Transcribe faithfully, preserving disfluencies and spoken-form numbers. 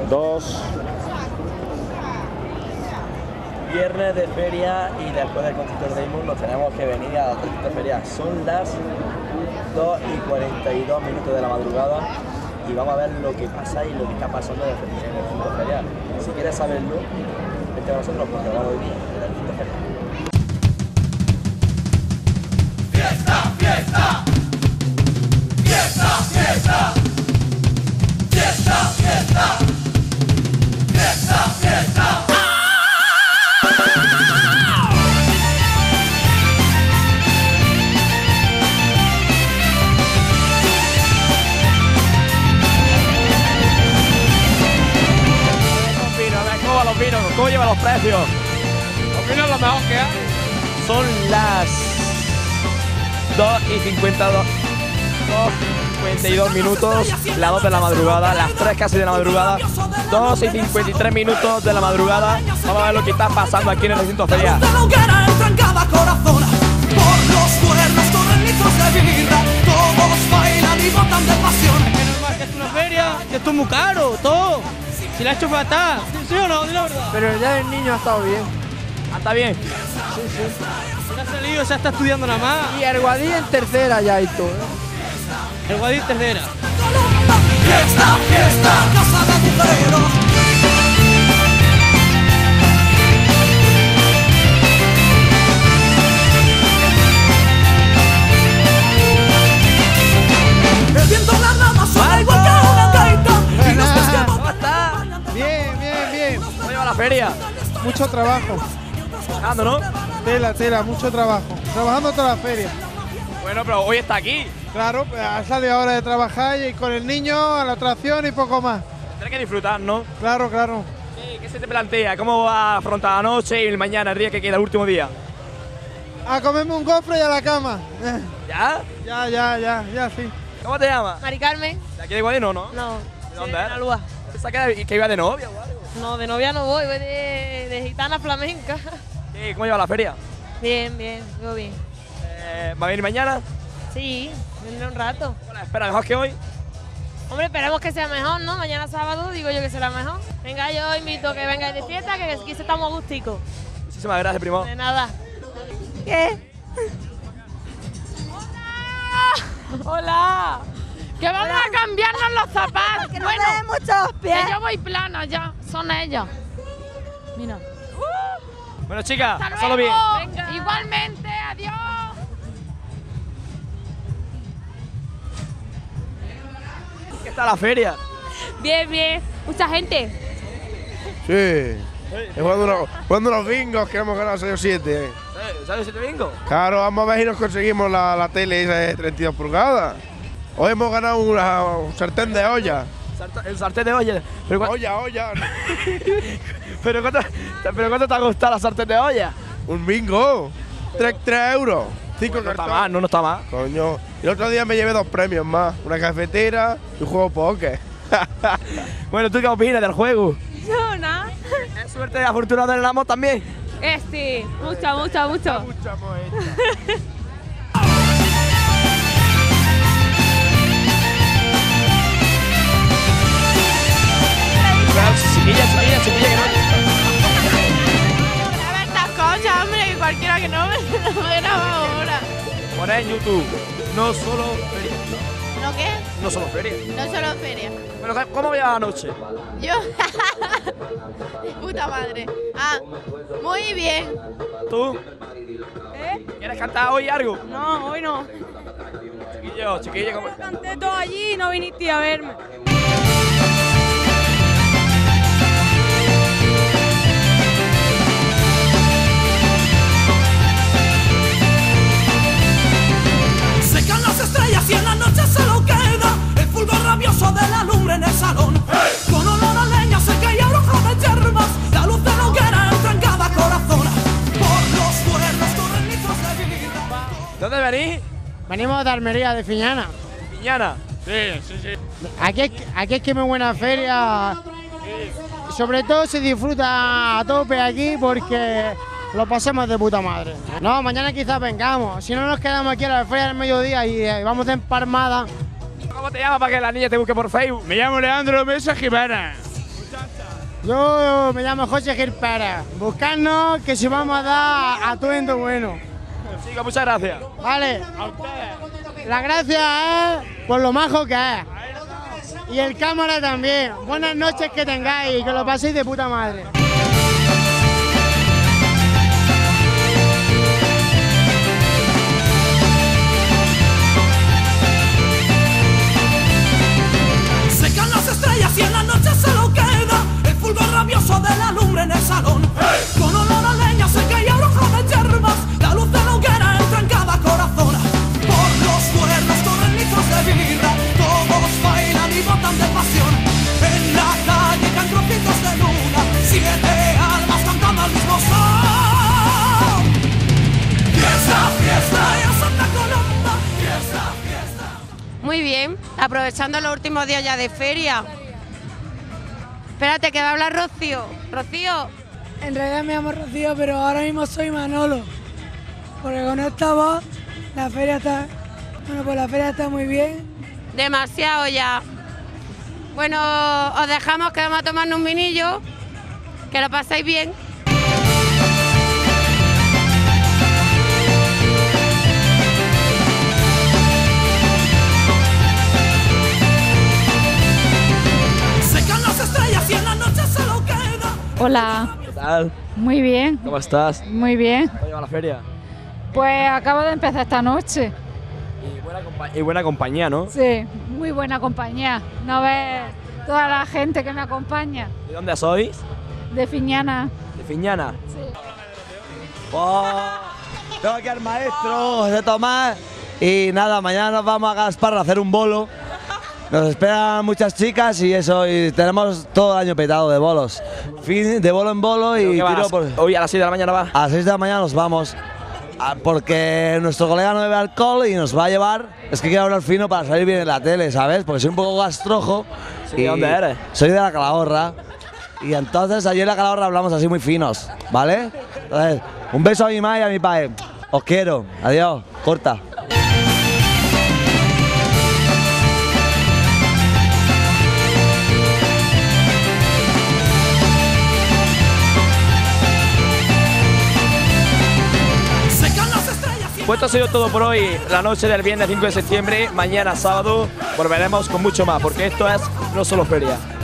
dos. Viernes de feria y después del concierto de Damon nos tenemos que venir a la concierto de feria. Son las dos y cuarenta y dos minutos de la madrugada y vamos a ver lo que pasa y lo que está pasando en el concierto de feria. Si quieres saberlo, vente a nosotros porque vamos a vivir en el concierto de feria. ¡Fiesta, fiesta! ¡Fiesta, fiesta! ¡Fiesta, fiesta! ¡Fiesta, fiesta! Los vinos, ¿cómo llevan los precios? Los vinos lo mejor que hay. Son las dos y cincuenta y dos, dos y cincuenta y dos minutos, las dos de la madrugada, las tres casi de la madrugada, dos y cincuenta y tres minutos de la madrugada. Vamos a ver lo que está pasando aquí en el recinto ferial. Por los cuernos corren litros de birra, todos bailan y botan de pasión. Es que normal que es una feria, que esto es muy caro, todo. Si la ha hecho fatal, ¿sí o no? Dile la verdad. Pero el día del niño ha estado bien. ¿Ah, está bien? Sí, sí. Se ha salido, ya está estudiando nada más. Y el Guadí en tercera ya y todo, ¿eh? El Guadí tercera. Fiesta, fiesta, casa de agujeros. El viento en las ramas suena igual que una gaita. Y los pies que ¿Cómo está? Bien, bien, bien. ¿Cómo lleva la feria? Mucho trabajo. Trabajando, ¿no? Tela, tela, mucho trabajo. Trabajando toda la feria. Bueno, pero hoy está aquí. Claro, pues ha salido ahora de trabajar y con el niño a la atracción y poco más. Tienes que disfrutar, ¿no? Claro, claro. ¿Qué, qué se te plantea? ¿Cómo vas a afrontar la noche y el mañana, el día que queda, el último día? A comerme un gofre y a la cama. Eh, ¿Ya? Ya, ya, ya, ya, sí. ¿Cómo te llamas? Mari Carmen. ¿De aquí de Guadino, no? No. ¿De dónde de eres? la Lúa. ¿Esa que, que iba de novia o algo? No, de novia no voy, voy de, de gitana flamenca. Sí, ¿cómo lleva la feria? Bien, bien, vivo bien. Eh, ¿Va a venir mañana? Sí, vendré un rato. Bueno, espera, mejor que hoy. Hombre, esperemos que sea mejor, ¿no? Mañana sábado digo yo que será mejor. Venga, yo invito a que vengáis de fiesta, que aquí estamos agusticos. Muchísimas gracias, primo. De nada. ¿Qué? ¡Hola! ¡Hola! Que vamos a cambiarnos los zapatos. Que no bueno, me den muchos pies. que yo voy plana ya, son ellas. Mira. Bueno, chicas, ¡Hasta solo bien. luego! Venga. Igualmente, adiós. ¿Qué está la feria? Bien, bien. Mucha gente. Sí. Es jugando unos, jugando unos bingos que hemos ganado seis o siete. ¿Sabes si te vengo? Claro, vamos a ver si nos conseguimos la, la tele esa de treinta y dos pulgadas. Hoy hemos ganado una, un sartén de olla. El sartén de olla. Pero, ¿cu Olla, olla. pero, ¿cuánto, ¿Pero cuánto te ha costado la sartén de olla? Un bingo. Tres, tres euros. Cinco No está cartones. mal, no, no está mal. Coño. Y el otro día me llevé dos premios más. Una cafetera y un juego póker. Bueno, ¿tú qué opinas del juego? No, nada. ¿Es suerte afortunada en el amor también? Eh, sí, mucho, mucho, mucho. Mucha moeta. Chiquilla, chiquilla, chiquilla, que no. Graba estas cosas, hombre, que cualquiera que no me me graba ahora. Poné en YouTube. No solo feria. ¿No qué? No solo feria. No solo feria. Bueno, ¿cómo lleva la noche? Yo. Puta madre. Ah, muy bien. ¿Tú? ¿Eh? ¿Quieres cantar hoy algo? No, hoy no. Chiquillo, chiquilla, ¿cómo? Canté todo allí y no viniste a verme. Secan las estrellas y en la noche solo queda el fulgor rabioso de la lumbre en el salón. ¡Hey! Con olor a leña seca y a rojo de hierbas, la luz de la hoguera entra en cada corazón. Por los cuernos corren litros de vida. ¿Dónde venís? Venimos de Almería, de Fiñana. Piñana. Sí, sí, sí. Aquí es, aquí es que es muy buena feria. Sobre todo se disfruta a tope aquí porque lo pasamos de puta madre. No, mañana quizás vengamos. Si no nos quedamos aquí a la feria del mediodía y eh, vamos de empalmada. ¿Cómo te llamas para que la niña te busque por Facebook? Me llamo Leandro Mesa Jiménez. Yo me llamo José Gil Pérez. Buscarnos que si vamos a dar atuendo bueno. Chico, muchas gracias. Vale. A ustedes. La gracia es por lo majo que es. Y el cámara también. Buenas noches que tengáis y que lo paséis de puta madre. Secan las estrellas y en la noche solo queda el fulgor rabioso de la lumbre en el salón. ¡Hey! Con olor a leña seca y a brujo de yerbas, la luz de la hoguera entra en cada corazón. Por los cuernos corren litros de birra, todos bailan y botan de pasión. En la calle caen trocitos de luna, siete almas cantando al mismo son. Fiesta, fiesta, y a Santa Coloma, fiesta, fiesta. Muy bien, aprovechando los últimos días ya de feria. Espérate, que va a hablar Rocío. Rocío. En realidad me llamo Rocío, pero ahora mismo soy Manolo. Porque con esta voz, la feria está... Bueno, pues la feria está muy bien. Demasiado ya. Bueno, os dejamos que vamos a tomarnos un vinillo. Que lo paséis bien. Secan las estrellas y en la noche solo queda. Hola, ¿Qué tal? muy bien, ¿Cómo estás? muy bien. ¿Cómo lleva la feria? Pues acabo de empezar esta noche. Y buena, compa- y buena compañía, ¿no? Sí, muy buena compañía. No ves toda la gente que me acompaña. ¿De dónde sois? De Fiñana. ¿De Fiñana? Sí. Oh, tengo aquí al maestro José Tomás y nada, mañana nos vamos a Gaspar a hacer un bolo. Nos esperan muchas chicas y eso, y tenemos todo el año petado de bolos. Fin de bolo en bolo y ¿Qué vas? tiro por... Hoy a las seis de la mañana va. A las seis de la mañana nos vamos. Ah, porque nuestro colega no bebe alcohol y nos va a llevar. Es que quiero hablar fino para salir bien en la tele, ¿sabes? Porque soy un poco gastrojo. Sí, ¿de dónde eres? Soy de la Calahorra. Y entonces allí en la Calahorra hablamos así muy finos, ¿vale? Entonces, un beso a mi madre y a mi padre. Os quiero. Adiós. Corta. Pues esto ha sido todo por hoy, la noche del viernes cinco de septiembre. Mañana sábado volveremos con mucho más, porque esto es No Solo Feria.